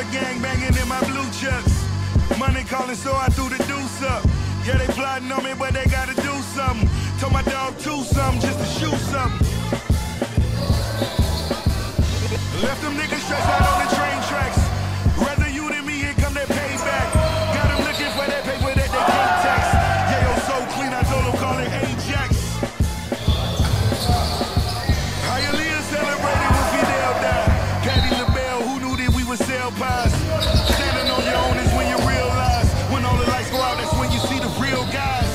gang banging in my blue chucks. Money calling, so I threw the deuce up. Yeah, they plotting on me, but they gotta do something. Told my dog to something just to shoot something. Left them niggas stretched out on the train tracks. Rather you than me, here come that payback. Got them looking for that paper that they can't tax. Yeah, yo, so clean, I told them call it Ajax. Hialeah celebrated when Fidel died. Patti LaBelle, who knew that we would sell pies? Standing on your own is when you realize. When all the lights go out, that's when you see the real guys.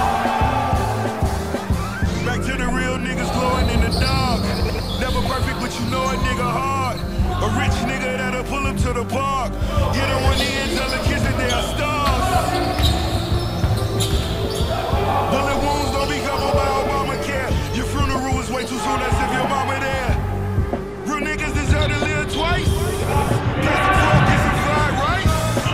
Back to the real niggas glowing in the dark. Never perfect, but you know a nigga hard. A rich nigga that'll pull up to the park. Get on one knee and tell the kids that they are stars. Bullet wounds don't be covered by Obamacare. Your funeral was way too soon, as if your mama there. Real niggas deserve to live twice. Pass the fork, get some fried rice.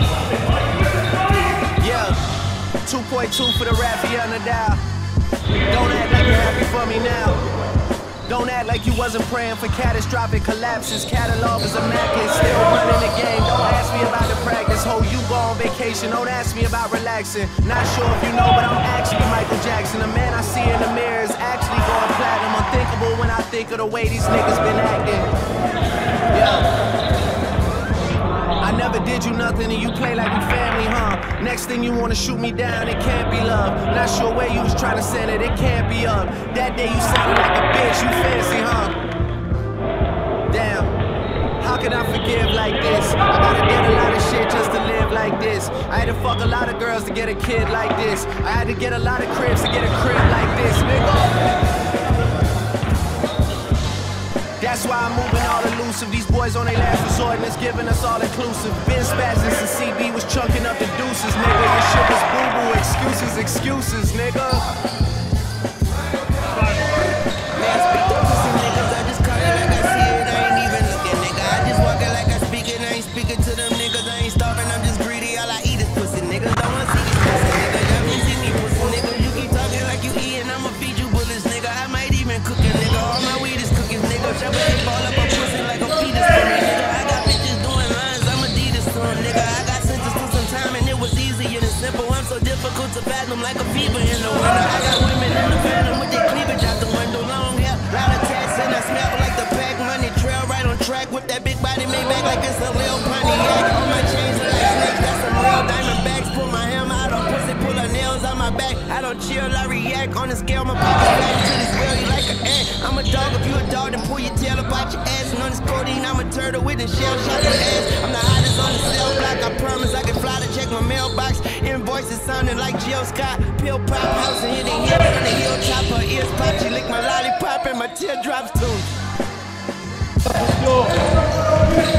Yeah, 2.2 for the Raffy on the dial. Don't act like you're happy for me now. Don't act like you wasn't praying for catastrophic collapses. Catalog is immaculate, still running the game. Don't ask me about the practice. Ho, you go on vacation, don't ask me about relaxing. Not sure if you know, but I'm actually Michael Jackson. The man I see in the mirror is actually going platinum. Unthinkable when I think of the way these niggas been acting. Yeah. I never did you nothing and you play like we family, huh? Next thing you wanna shoot me down, it can't be love. Not sure where you was trying to send it, it can't be up. That day you sounded like a bitch, you fancy, huh? Damn, how can I forgive like this? I gotta get a lot of shit just to live like this. I had to fuck a lot of girls to get a kid like this. I had to get a lot of cribs to get a crib like this, nigga. That's why I'm moving all elusive. These boys on their last resort and it's giving us all inclusive. Been spazzing since CB was chunking up the deuces, nigga. Your shit was boo-boo. Excuses, excuses, nigga. Man, speak to pussy niggas. I just call it like I see it. I ain't even looking, nigga. I just walk it like I speak it. I ain't speaking to them niggas. I ain't starving. I'm just greedy. All I eat is pussy, niggas. Don't wanna see these pussy, nigga. Y'all can see me, pussy, nigga. You keep talking like you eating. I'ma feed you bullets, nigga. I might even cook it, nigga. All my weed is cookies, nigga. They ball up a pussy like a fetus for me, nigga. I got bitches doing lines, I'm Adidas to them, nigga. I got sentenced to some time and it was easy and simple. I'm so difficult to fathom like a fever in the winter. I got women in the phantom with their cleavage out the window. Long hair, lot of tats, and I smell like the pack money trail right on track with that big body made back like it's a Lil Pontiac. On my chains are like snakes, got some real diamond bags. Pull my hammer out on pussy, pull her nails on my back. I don't chill, I react. On the scale, my pocket's back to this well, you like an ant. I'm a dog, if you a dog, then pull your tail about your ass. And on this codeine, I'm a turtle with a shell shot your ass. I'm the hottest on the cell block, I promise I can fly to check my mailbox. Invoices sounding like Jill Scott. Pill pop house and hitting hit on the hilltop. Her ears pop, she lick my lollipop and my teardrops too. Let's go.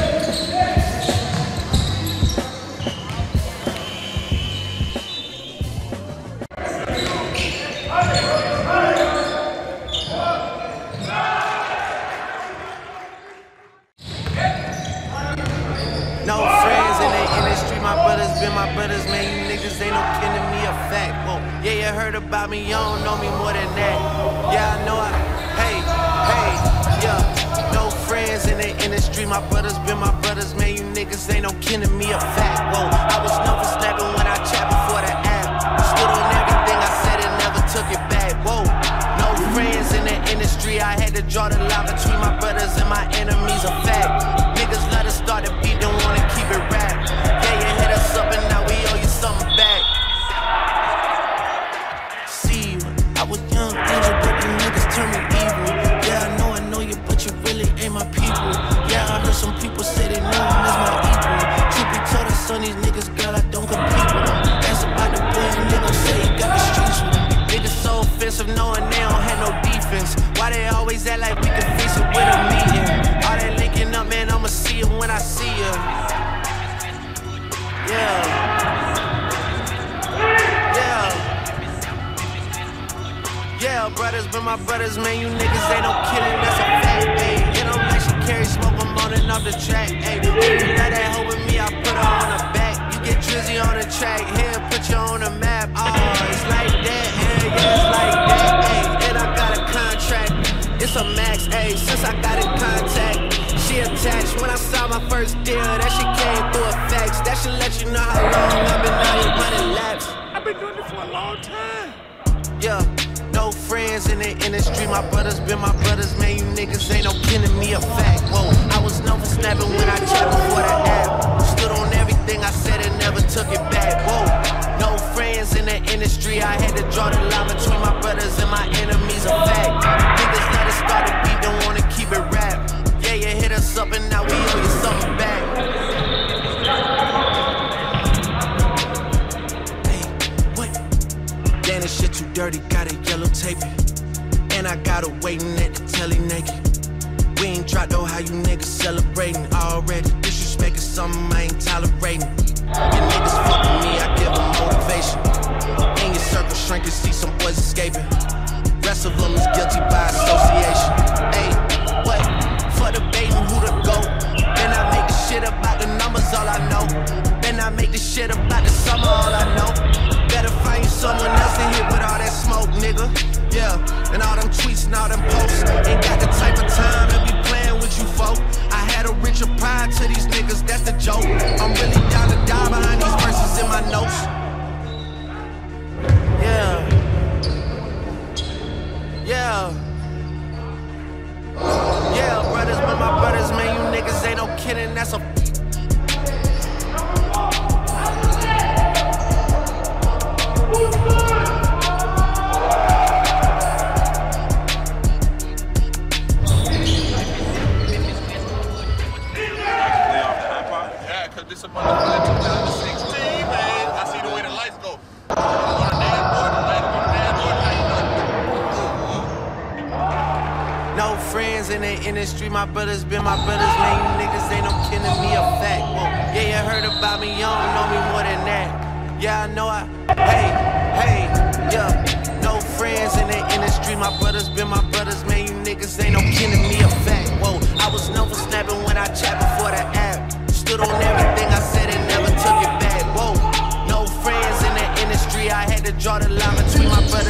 No friends in the industry, my brothers been my brothers, man. You niggas ain't no kin to me, a fact. Whoa, yeah, you heard about me, you don't know me more than that. Yeah, I know hey, yeah. No friends in the industry, my brothers been my brothers, man. You niggas ain't no kin to me, a fact. Whoa, I was known for snapping when I chat before the app. Stood on everything I said and never took it back. Whoa, no friends in the industry, I had to draw the line between my brothers and my enemies, a fact. Niggas let us start the beat, don't wanna keep it rap. Yeah, you hit us up and now we owe you something back. See you, I was young, angel, but you niggas turn me evil. Yeah, I know you, but you really ain't my people. Yeah, I heard some people say they know him as my equal. Truth be told, son, these niggas, girl, I don't compete with them. That's about the boy, and they gon' say he got the streets with him. Niggas so offensive, knowing they don't have no defense. Why they always act like we can fix it with a meeting? All that linking up, man, I'ma see him when I see him. Yeah, brothers been my brothers, man. You niggas ain't no killing, that's a fact, ayy. Hit them like she carry smoke, I'm on and off the track, ayy. You let that hoe with me, I put her on the back. You get Drizzy on the track, here, put you on the map. Oh, it's like that, yeah, it's like that, ayy. And I got a contract, it's a max, ayy. Since I got in contact, She attached when I saw my first deal. That shit came through a fax. That should let you know how long I've been out here running laps. I've been doing this for a long time. Yeah, no friends in the industry. My brothers been my brothers, man. You niggas ain't no kidding me a fact. Whoa, I was known for snapping when I chat before the app. Stood on everything I said and never took it back. Whoa, no friends in the industry. I had to draw the line between my brothers and my enemies. A fact. Niggas let us start a beat, don't wanna keep it rap. Yeah, you hit us up and now we owe you something back. Hey, what? Damn, this shit too dirty, got it yellow taping. And I got her waiting at the telly naked. We ain't dropped though, how you niggas celebrating already. Disrespect is something I ain't tolerating. Your niggas fuck with me, I give them motivation. In your circle shrinking, see some boys escaping. Rest of them is guilty by association. Hey, what? For debating who to go. Then I make the shit about the numbers, all I know. Then I make the shit about the summer, all I know. Better find you someone else in here with all that smoke, nigga. Yeah, and all them tweets and all them posts. Ain't got the type of time to be playing with you folk. I had a richer pride to these niggas, that's the joke. I'm really down to die behind these verses in my notes. Yeah. Yeah. Yeah, brothers, but my brothers, man, you niggas ain't no kidding, that's a This a motherfucker 2016, man. I see the way the lights go. no friends in the industry, my brothers been my brothers, man. You niggas ain't no kidding me a fact. Whoa. Yeah, you heard about me, you don't know me more than that. Yeah, I know hey, yeah. No friends in the industry, my brothers been my brothers, man. You niggas ain't no kidding me a fact. Whoa, I was known for snapping when I chat before the app. Stood on everything I said and never took it back. Whoa, no friends in the industry. I had to draw the line between my brothers